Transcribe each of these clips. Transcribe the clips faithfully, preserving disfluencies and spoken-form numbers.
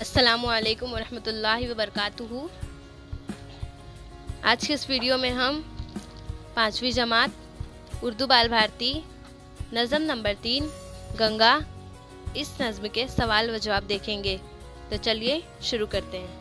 अस्सलामुअलैकुम वरहमतुल्लाहि वबरकातुहू। आज के इस वीडियो में हम पाँचवीं जमात उर्दू बाल भारती नज़म नंबर तीन गंगा इस नज़्म के सवाल व जवाब देखेंगे। तो चलिए शुरू करते हैं।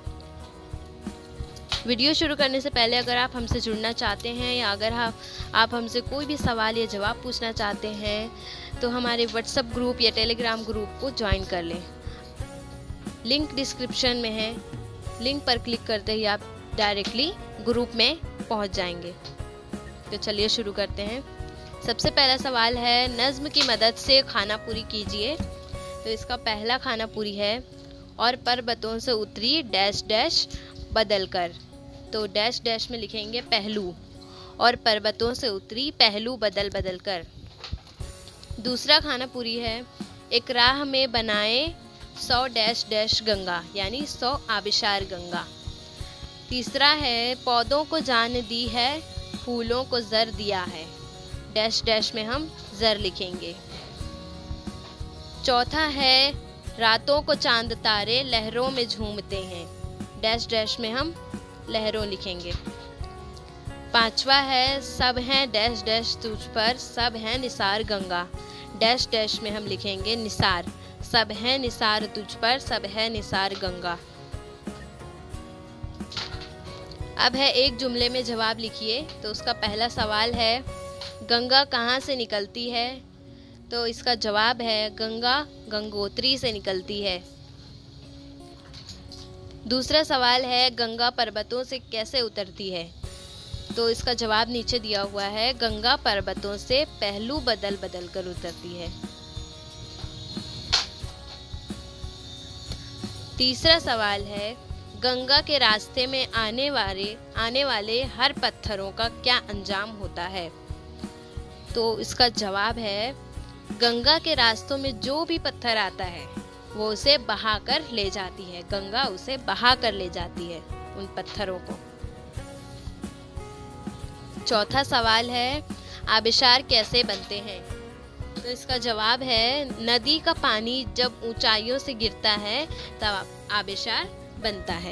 वीडियो शुरू करने से पहले अगर आप हमसे जुड़ना चाहते हैं या अगर आप, आप हमसे कोई भी सवाल या जवाब पूछना चाहते हैं तो हमारे व्हाट्सएप ग्रुप या टेलीग्राम ग्रुप को ज्वाइन कर लें। लिंक डिस्क्रिप्शन में है, लिंक पर क्लिक करते ही आप डायरेक्टली ग्रुप में पहुंच जाएंगे। तो चलिए शुरू करते हैं। सबसे पहला सवाल है, नज़्म की मदद से खाना पूरी कीजिए। तो इसका पहला खाना पूरी है, और पर्वतों से उतरी डैश डैश बदल कर। तो डैश डैश में लिखेंगे पहलू, और पर्वतों से उतरी पहलू बदल बदल कर। दूसरा खाना पूरी है, एक राह में बनाए सौ डैश डैश गंगा, यानी सौ आबिशार गंगा। तीसरा है, पौधों को जान दी है फूलों को जर दिया है। डैश डैश में हम जर लिखेंगे। चौथा है, रातों को चांद तारे लहरों में झूमते हैं। डैश डैश में हम लहरों लिखेंगे। पांचवा है, सब हैं डैश डैश तुझ पर सब हैं निसार गंगा। डैश डैश में हम लिखेंगे निसार। सब है निसार तुझ पर सब है निसार गंगा। अब है, एक जुमले में जवाब लिखिए। तो उसका पहला सवाल है, गंगा कहाँ से निकलती है। तो इसका जवाब है, गंगा गंगोत्री से निकलती है। दूसरा सवाल है, गंगा पर्वतों से कैसे उतरती है। तो इसका जवाब नीचे दिया हुआ है, गंगा पर्वतों से पहलू बदल बदल कर उतरती है। तीसरा सवाल है, गंगा के रास्ते में आने वाले आने वाले हर पत्थरों का क्या अंजाम होता है। तो इसका जवाब है, गंगा के रास्तों में जो भी पत्थर आता है वो उसे बहाकर ले जाती है। गंगा उसे बहाकर ले जाती है, उन पत्थरों को। चौथा सवाल है, आबिशार कैसे बनते हैं। तो इसका जवाब है, नदी का पानी जब ऊंचाइयों से गिरता है तब आबिशार बनता है।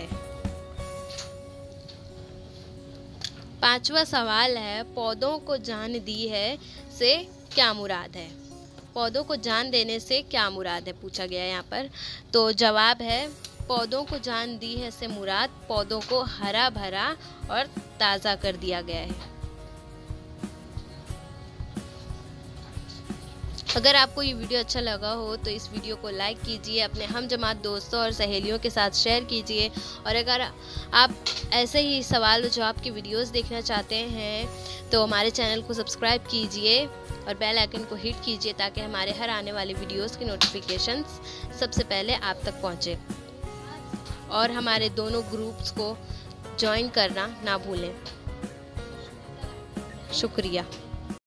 पांचवा सवाल है, पौधों को जान दी है से क्या मुराद है। पौधों को जान देने से क्या मुराद है पूछा गया यहाँ पर। तो जवाब है, पौधों को जान दी है से मुराद पौधों को हरा भरा और ताज़ा कर दिया गया है। अगर आपको ये वीडियो अच्छा लगा हो तो इस वीडियो को लाइक कीजिए, अपने हम जमात दोस्तों और सहेलियों के साथ शेयर कीजिए। और अगर आप ऐसे ही सवाल और जवाब की वीडियोस देखना चाहते हैं तो हमारे चैनल को सब्सक्राइब कीजिए और बेल आइकन को हिट कीजिए ताकि हमारे हर आने वाले वीडियोस की नोटिफिकेशंस सबसे पहले आप तक पहुंचे। और हमारे दोनों ग्रुप्स को ज्वाइन करना ना भूलें। शुक्रिया।